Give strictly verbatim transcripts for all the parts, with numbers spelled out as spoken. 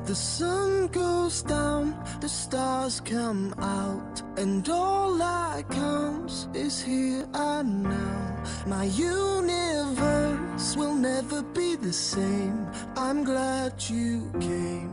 The sun goes down, the stars come out, and all that counts is here and now. My universe will never be the same. I'm glad you came.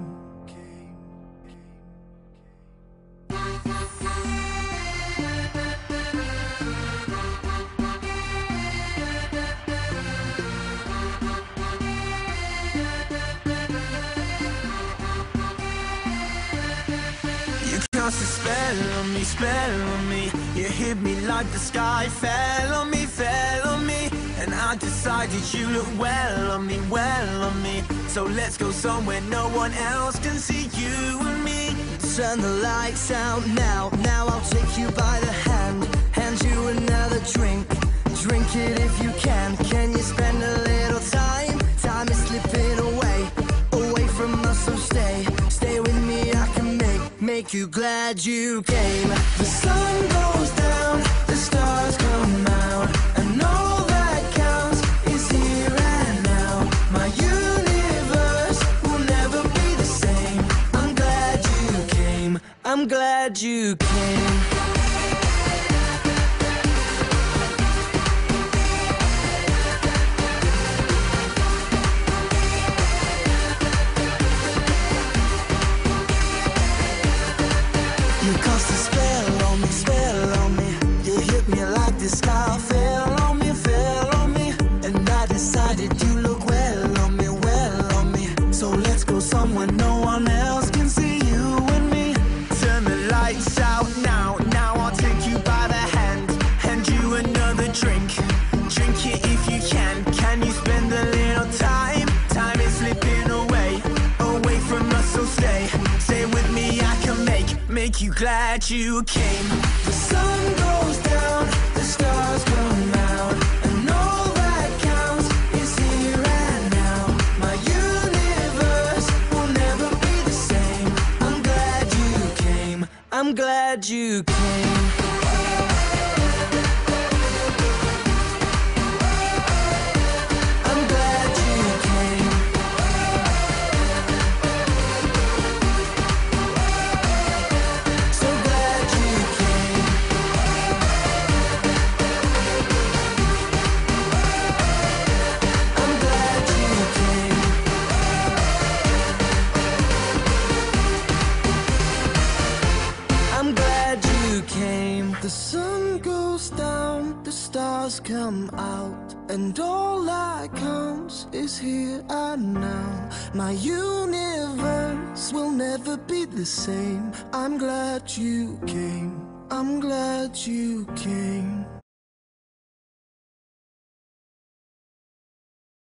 Cast a spell on me, spell on me. You hit me like the sky fell on me, fell on me. And I decided you look well on me, well on me. So let's go somewhere no one else can see you and me. Turn the lights out now, now I'll take you by the hand, hand you another drink, drink it if you can. Can you spend a little time? Time is slipping away, away from us, so stay, stay with me. I can make Make you glad you came. The sun goes down, the stars come out, and all that counts is here and now. My universe will never be the same. I'm glad you came. I'm glad you came. You cast a spell on me, spell on me. You hit me like the sky fell on me, fell on me. And I decided you look well on me, well on me. So let's go somewhere no one else can see you and me. Turn the lights out now, now I'll take you by the hand, hand you another drink, drink it if you can. Can you spend a little time? Time is slipping away, away from us, so stay, stay with me. I can make Make you glad you came. The sun goes down, the stars come out, and all that counts is here and now. My universe will never be the same. I'm glad you came. I'm glad you came. The sun goes down, the stars come out, and all that counts is here and now. My universe will never be the same. I'm glad you came. I'm glad you came.